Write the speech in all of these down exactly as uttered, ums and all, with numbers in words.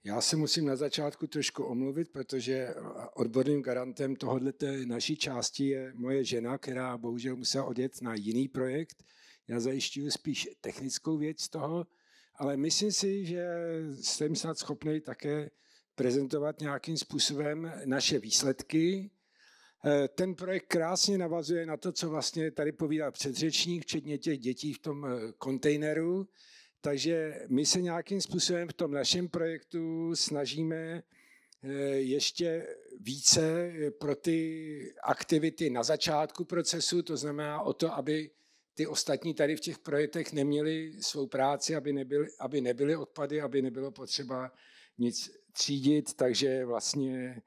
Já se musím na začátku trošku omluvit, protože odborným garantem tohoto naší části je moje žena, která bohužel musela odjet na jiný projekt. Já zajišťuji spíš technickou věc z toho, ale myslím si, že jsem snad schopný také prezentovat nějakým způsobem naše výsledky. Ten projekt krásně navazuje na to, co vlastně tady povídal předřečník, včetně těch dětí v tom kontejneru. Takže my se nějakým způsobem v tom našem projektu snažíme ještě více pro ty aktivity na začátku procesu, to znamená o to, aby ty ostatní tady v těch projektech neměli svou práci, aby nebyly, aby nebyly odpady, aby nebylo potřeba nic třídit, takže vlastně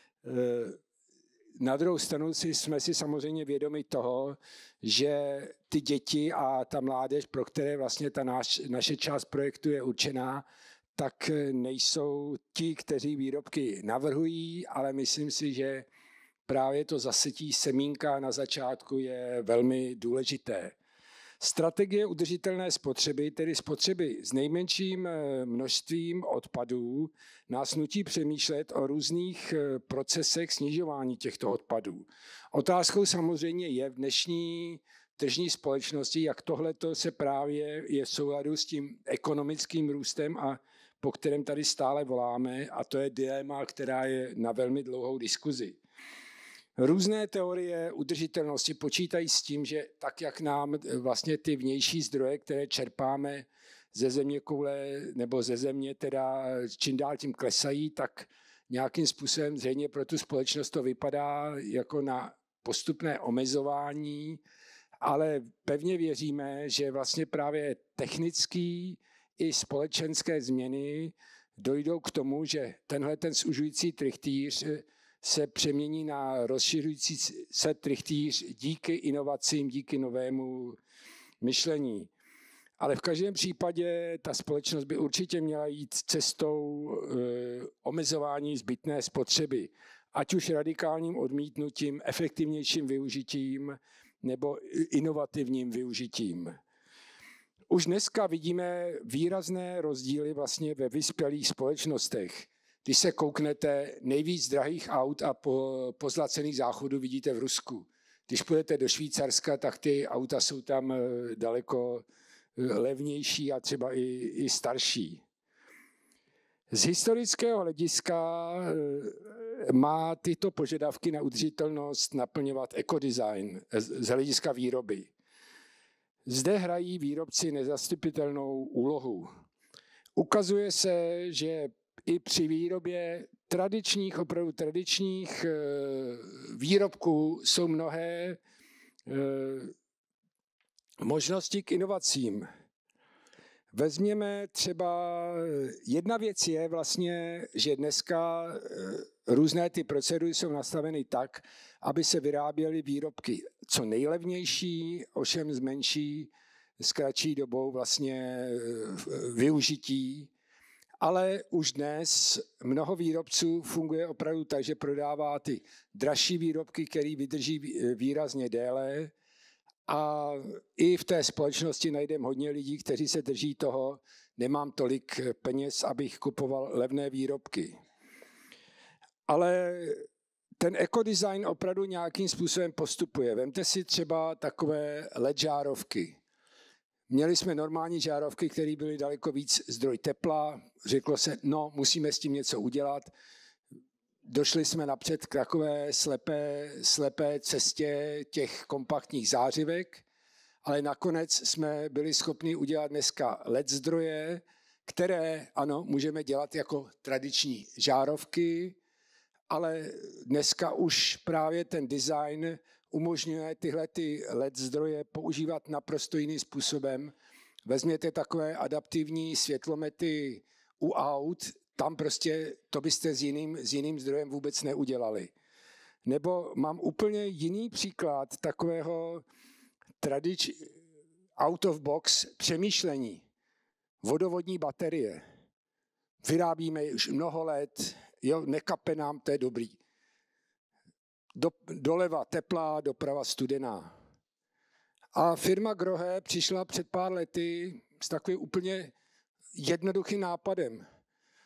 na druhou stranu si, jsme si samozřejmě vědomi toho, že ty děti a ta mládež, pro které vlastně ta naš, naše část projektu je určená, tak nejsou ti, kteří výrobky navrhují, ale myslím si, že právě to zasetí semínka na začátku je velmi důležité. Strategie udržitelné spotřeby, tedy spotřeby s nejmenším množstvím odpadů, nás nutí přemýšlet o různých procesech snižování těchto odpadů. Otázkou samozřejmě je v dnešní tržní společnosti, jak tohleto se právě je v souladu s tím ekonomickým růstem, a po kterém tady stále voláme, a to je dilema, která je na velmi dlouhou diskuzi. Různé teorie udržitelnosti počítají s tím, že tak, jak nám vlastně ty vnější zdroje, které čerpáme ze zeměkoule nebo ze země, teda čím dál tím klesají, tak nějakým způsobem zřejmě pro tu společnost to vypadá jako na postupné omezování, ale pevně věříme, že vlastně právě technický i společenské změny dojdou k tomu, že tenhle ten zužující trychtýř se přemění na rozšiřující se trychtýř díky inovacím, díky novému myšlení. Ale v každém případě ta společnost by určitě měla jít cestou e, omezování zbytné spotřeby, ať už radikálním odmítnutím, efektivnějším využitím nebo inovativním využitím. Už dneska vidíme výrazné rozdíly vlastně ve vyspělých společnostech. Když se kouknete, nejvíc drahých aut a po, pozlacených záchodů vidíte v Rusku. Když půjdete do Švýcarska, tak ty auta jsou tam daleko levnější a třeba i, i starší. Z historického hlediska má tyto požadavky na udržitelnost naplňovat ekodesign z hlediska výroby. Zde hrají výrobci nezastupitelnou úlohu. Ukazuje se, že i při výrobě tradičních, opravdu tradičních výrobků jsou mnohé možnosti k inovacím. Vezměme třeba, jedna věc je vlastně, že dneska různé ty procedury jsou nastaveny tak, aby se vyráběly výrobky co nejlevnější, ovšem s menší, s kratší dobou vlastně využití. Ale už dnes mnoho výrobců funguje opravdu tak, že prodává ty dražší výrobky, které vydrží výrazně déle. A i v té společnosti najdeme hodně lidí, kteří se drží toho, nemám tolik peněz, abych kupoval levné výrobky. Ale ten ekodesign opravdu nějakým způsobem postupuje. Vemte si třeba takové el é dé žárovky. Měli jsme normální žárovky, které byly daleko víc zdroj tepla. Řeklo se, no, musíme s tím něco udělat. Došli jsme napřed k takové slepé, slepé cestě těch kompaktních zářivek, ale nakonec jsme byli schopni udělat dneska el é dé zdroje, které, ano, můžeme dělat jako tradiční žárovky, ale dneska už právě ten design umožňuje tyhle ty el é dé zdroje používat naprosto jiným způsobem. Vezměte takové adaptivní světlomety u aut, tam prostě to byste s jiným, s jiným zdrojem vůbec neudělali. Nebo mám úplně jiný příklad takového tradič, out of box přemýšlení. Vodovodní baterie. Vyrábíme už mnoho let, jo, nekape nám, to je dobrý. Do, doleva teplá, doprava studená. A firma Grohe přišla před pár lety s takovým úplně jednoduchým nápadem.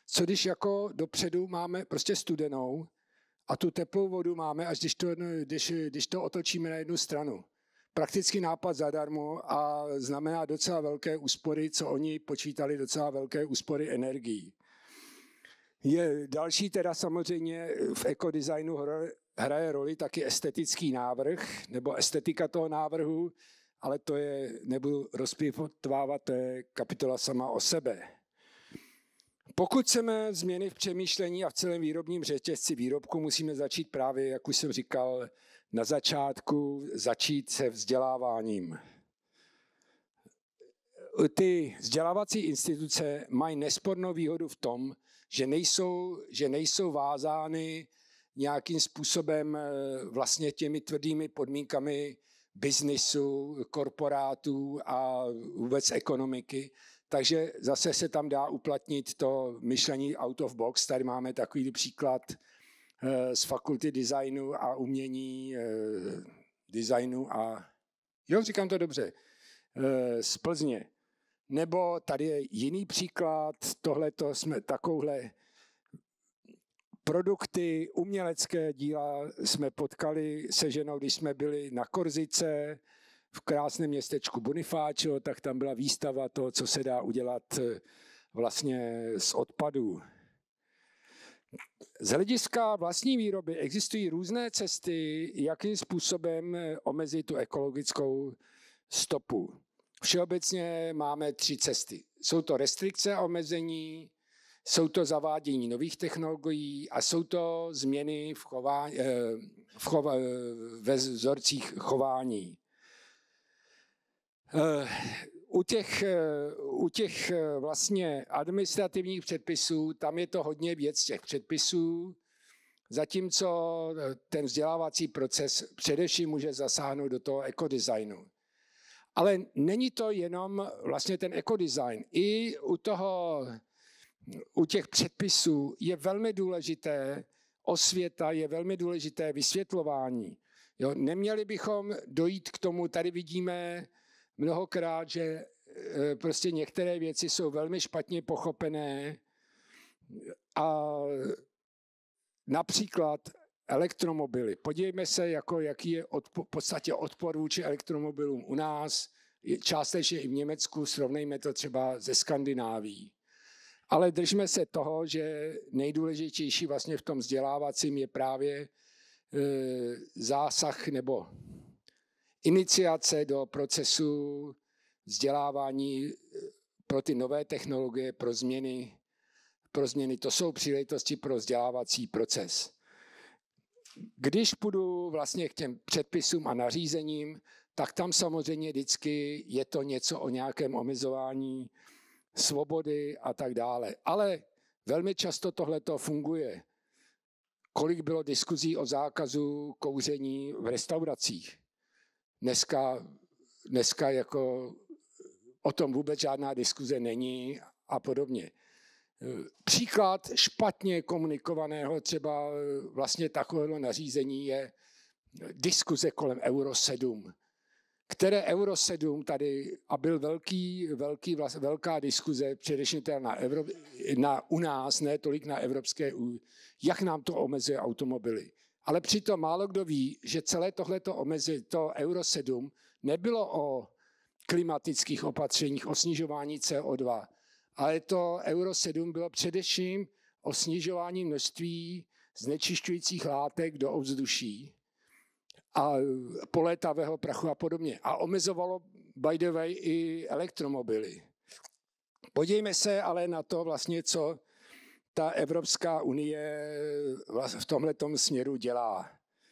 Co když jako dopředu máme prostě studenou a tu teplou vodu máme, až když to, když, když to otočíme na jednu stranu. Prakticky nápad zadarmo a znamená docela velké úspory, co oni počítali, docela velké úspory energií. Je další teda samozřejmě v ekodesignu hraje roli taky estetický návrh, nebo estetika toho návrhu, ale to je, nebudu rozpitvávat, to je kapitola sama o sebe. Pokud chceme změny v přemýšlení a v celém výrobním řetězci výrobku, musíme začít právě, jak už jsem říkal, na začátku začít se vzděláváním. Ty vzdělávací instituce mají nespornou výhodu v tom, že nejsou, že nejsou vázány nějakým způsobem vlastně těmi tvrdými podmínkami biznisu, korporátů a vůbec ekonomiky. Takže zase se tam dá uplatnit to myšlení out of box. Tady máme takový příklad z fakulty designu a umění, designu a, jo, říkám to dobře, z Plzně. Nebo tady je jiný příklad, tohleto jsme takovouhle produkty, umělecké díla jsme potkali se ženou, když jsme byli na Korzice, v krásném městečku Bonifacio, tak tam byla výstava toho, co se dá udělat vlastně z odpadů. Z hlediska vlastní výroby existují různé cesty, jakým způsobem omezit tu ekologickou stopu. Všeobecně máme tři cesty. Jsou to restrikce a omezení, jsou to zavádění nových technologií a jsou to změny v chování, v chova, ve vzorcích chování. U těch, u těch vlastně administrativních předpisů, tam je to hodně věc těch předpisů, zatímco ten vzdělávací proces především může zasáhnout do toho ekodesignu. Ale není to jenom vlastně ten ekodesign. I u toho, u těch předpisů je velmi důležité osvěta, je velmi důležité vysvětlování. Jo, neměli bychom dojít k tomu, tady vidíme mnohokrát, že prostě některé věci jsou velmi špatně pochopené a například elektromobily. Podívejme se, jako, jaký je odpo, v podstatě odpor vůči elektromobilům u nás, částečně i v Německu, srovnejme to třeba ze Skandinávií. Ale držme se toho, že nejdůležitější vlastně v tom vzdělávacím je právě e, zásah nebo iniciace do procesu vzdělávání pro ty nové technologie, pro změny. Pro změny. To jsou příležitosti pro vzdělávací proces. Když půjdu vlastně k těm předpisům a nařízením, tak tam samozřejmě vždycky je to něco o nějakém omezování svobody a tak dále. Ale velmi často tohleto funguje. Kolik bylo diskuzí o zákazu kouření v restauracích? Dneska, dneska jako o tom vůbec žádná diskuze není a podobně. Příklad špatně komunikovaného třeba vlastně takového nařízení je diskuze kolem Euro sedm, které Euro sedm tady, a byl velký, velký, vlast, velká diskuze, především teda na, Evrop, na u nás, ne tolik na evropské, jak nám to omezuje automobily. Ale přitom málo kdo ví, že celé tohleto omezuje, to Euro sedm nebylo o klimatických opatřeních, o snižování C O dva, ale to Euro sedm bylo především o snižování množství znečišťujících látek do ovzduší a polétavého prachu a podobně. A omezovalo, by the way, i elektromobily. Podívejme se ale na to vlastně, co ta Evropská unie v tomhletom směru dělá.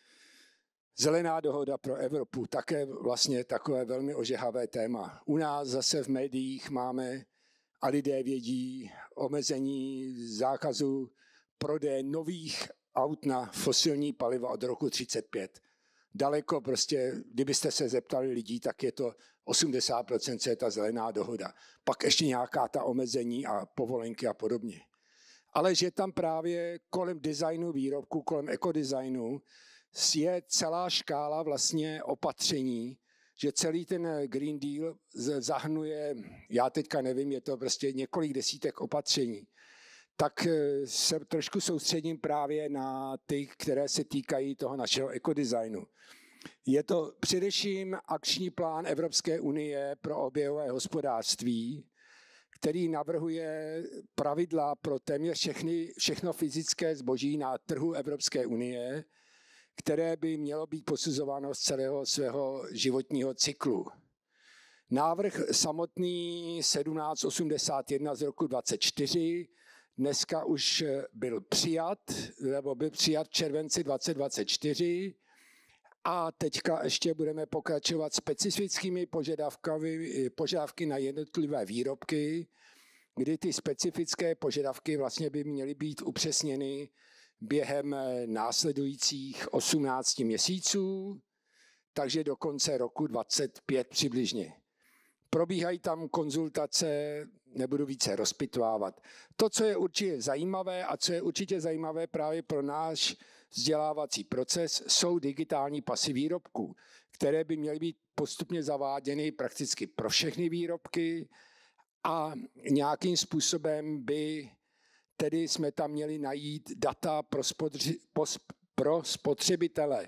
Zelená dohoda pro Evropu, také vlastně takové velmi ožehavé téma. U nás zase v médiích máme, a lidé vědí, omezení zákazu prodeje nových aut na fosilní paliva od roku třicet pět. Daleko prostě, kdybyste se zeptali lidí, tak je to osmdesát procent je ta zelená dohoda. Pak ještě nějaká ta omezení a povolenky a podobně. Ale že tam právě kolem designu výrobku, kolem ekodesignu je celá škála vlastně opatření, že celý ten Green Deal zahrnuje, já teďka nevím, je to prostě několik desítek opatření. tak se trošku soustředím právě na ty, které se týkají toho našeho ekodesignu. Je to především akční plán Evropské unie pro oběhové hospodářství, který navrhuje pravidla pro téměř všechny, všechno fyzické zboží na trhu Evropské unie, které by mělo být posuzováno z celého svého životního cyklu. Návrh samotný sedmnáct osmdesát jedna z roku dvacet čtyři dneska už byl přijat, nebo byl přijat v červenci dvacet dvacet čtyři a teďka ještě budeme pokračovat specifickými požadavky, požadavky na jednotlivé výrobky, kdy ty specifické požadavky vlastně by měly být upřesněny během následujících osmnácti měsíců, takže do konce roku dvacet pět přibližně. Probíhají tam konzultace, nebudu více rozpitvávat. To, co je určitě zajímavé a co je určitě zajímavé právě pro náš vzdělávací proces, jsou digitální pasy výrobků, které by měly být postupně zaváděny prakticky pro všechny výrobky a nějakým způsobem by tedy jsme tam měli najít data pro, spotři, pro spotřebitele,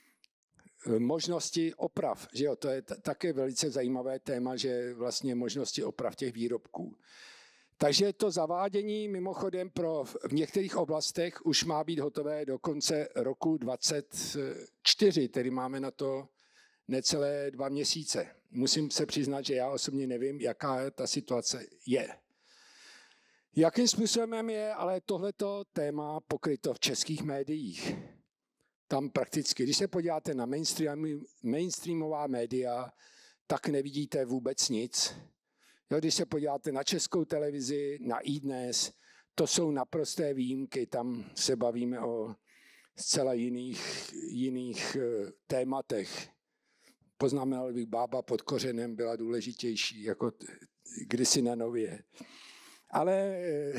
možnosti oprav, že jo, to je t- také velice zajímavé téma, že vlastně možnosti oprav těch výrobků. Takže to zavádění mimochodem pro v některých oblastech už má být hotové do konce roku dvacet čtyři, tedy máme na to necelé dva měsíce. Musím se přiznat, že já osobně nevím, jaká ta situace je. Jakým způsobem je ale tohleto téma pokryto v českých médiích? Tam prakticky, když se podíváte na mainstream, mainstreamová média, tak nevidíte vůbec nic. Jo, když se podíváte na Českou televizi, na iDnes, to jsou naprosté výjimky, tam se bavíme o zcela jiných, jiných tématech. Poznamenal bych, Bába pod kořenem byla důležitější, jako kdysi na Nově. Ale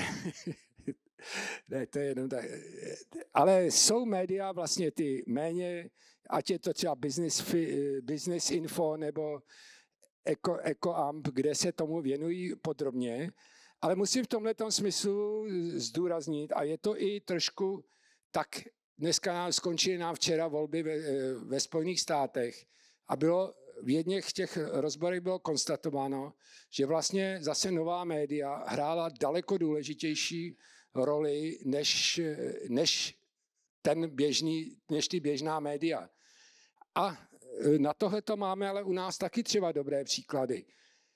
ne, to je jenom tak. Ale jsou média vlastně ty méně, ať je to třeba Business, business Info nebo Eko, EcoAmp, kde se tomu věnují podrobně, ale musím v tomhletom smyslu zdůraznit, a je to i trošku tak, dneska nám skončily nám včera volby ve, ve Spojených státech a bylo v jedných těch rozborech bylo konstatováno, že vlastně zase nová média hrála daleko důležitější roli než, než, ten běžný, než ty běžná média. A na tohle to máme ale u nás taky třeba dobré příklady.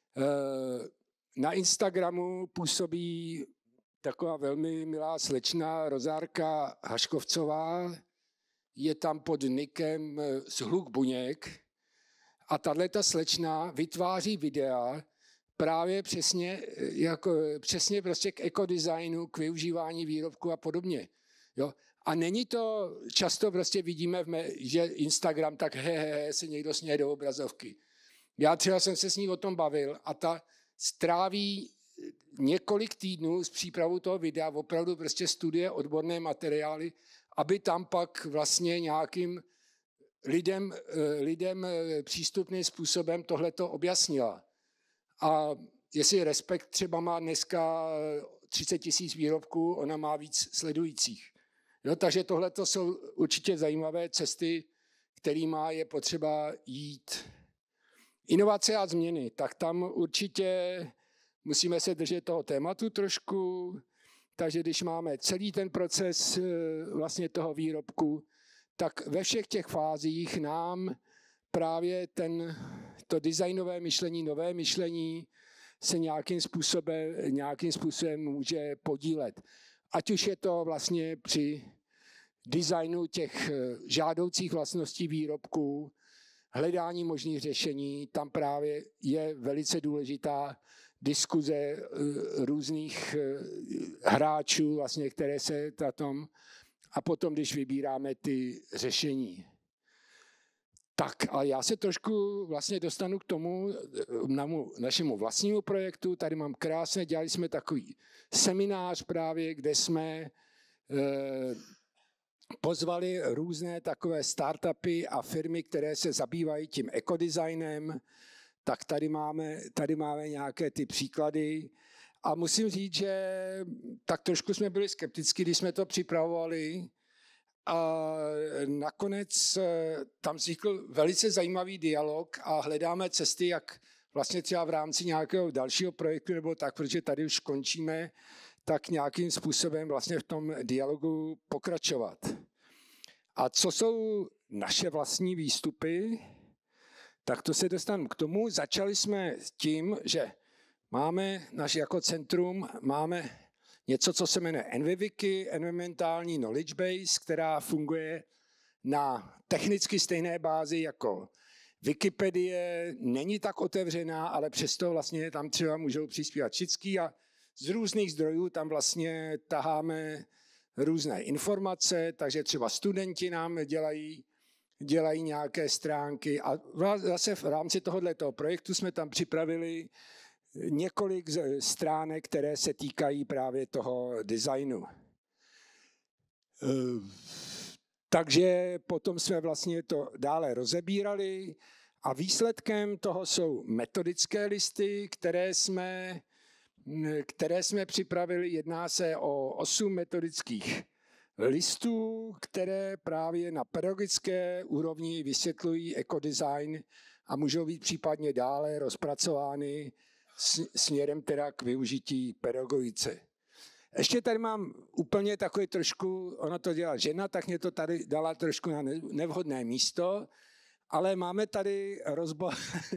Na Instagramu působí taková velmi milá slečna Rozárka Haškovcová, je tam pod nikem Zhluk buněk a tato slečna vytváří videa právě přesně, jako, přesně prostě k ekodesignu, k využívání výrobku a podobně. Jo? A není to, často prostě vidíme, v mé, že Instagram tak he, he, he, se někdo směje do obrazovky. Já třeba jsem se s ní o tom bavil a ta stráví několik týdnů s přípravou toho videa, opravdu prostě studie, odborné materiály, aby tam pak vlastně nějakým lidem, lidem přístupným způsobem tohleto objasnila. A jestli Respekt třeba má dneska třicet tisíc výrobků, ona má víc sledujících. Jo, takže tohle jsou určitě zajímavé cesty, kterými je potřeba jít. Inovace a změny, tak tam určitě musíme se držet toho tématu trošku, takže když máme celý ten proces vlastně toho výrobku, tak ve všech těch fázích nám právě ten, to designové myšlení, nové myšlení se nějakým způsobem, nějakým způsobem může podílet. Ať už je to vlastně při designu těch žádoucích vlastností výrobků, hledání možných řešení, tam právě je velice důležitá diskuze různých hráčů, vlastně, které se na tom, a potom, když vybíráme ty řešení. Tak a já se trošku vlastně dostanu k tomu našemu vlastnímu projektu. Tady mám krásné, dělali jsme takový seminář právě, kde jsme eh, pozvali různé takové startupy a firmy, které se zabývají tím ekodesignem. Tak tady máme, tady máme nějaké ty příklady A musím říct, že tak trošku jsme byli skeptický, když jsme to připravovali. A nakonec tam vznikl velice zajímavý dialog a hledáme cesty, jak vlastně třeba v rámci nějakého dalšího projektu nebo tak, protože tady už končíme, tak nějakým způsobem vlastně v tom dialogu pokračovat. A co jsou naše vlastní výstupy, tak to se dostanu k tomu. Začali jsme tím, že máme naš jako centrum, máme něco, co se jmenuje EnviWiki, Environmentální Knowledge Base, která funguje na technicky stejné bázi jako Wikipedie, není tak otevřená, ale přesto vlastně tam třeba můžou přispívat všichni a z různých zdrojů tam vlastně taháme různé informace, takže třeba studenti nám dělají, dělají nějaké stránky a zase v rámci tohoto projektu jsme tam připravili několik stránek, které se týkají právě toho designu. Takže potom jsme vlastně to dále rozebírali a výsledkem toho jsou metodické listy, které jsme, které jsme připravili. Jedná se o osm metodických listů, které právě na pedagogické úrovni vysvětlují ekodesign a můžou být případně dále rozpracovány směrem teda k využití pedagogice. Ještě tady mám úplně takový trošku, ona to dělá žena, tak mě to tady dala trošku na nevhodné místo, ale máme tady rozbor,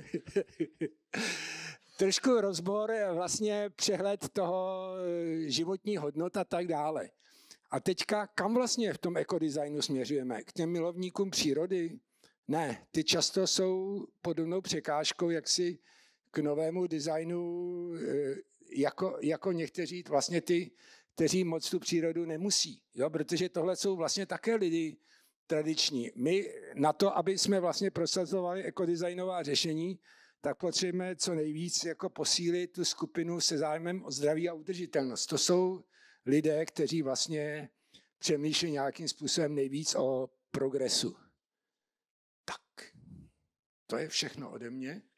trošku rozbor, vlastně přehled toho životní hodnot a tak dále. A teďka, kam vlastně v tom ekodesignu směřujeme? K těm milovníkům přírody? Ne, ty často jsou podobnou překážkou, jak si k novému designu, jako, jako někteří vlastně ty, kteří moc tu přírodu nemusí. Jo? Protože tohle jsou vlastně také lidi tradiční. My na to, aby jsme vlastně prosazovali ekodesignová řešení, tak potřebujeme co nejvíc jako posílit tu skupinu se zájmem o zdraví a udržitelnost. To jsou lidé, kteří vlastně přemýšlí nějakým způsobem nejvíc o progresu. Tak, to je všechno ode mě.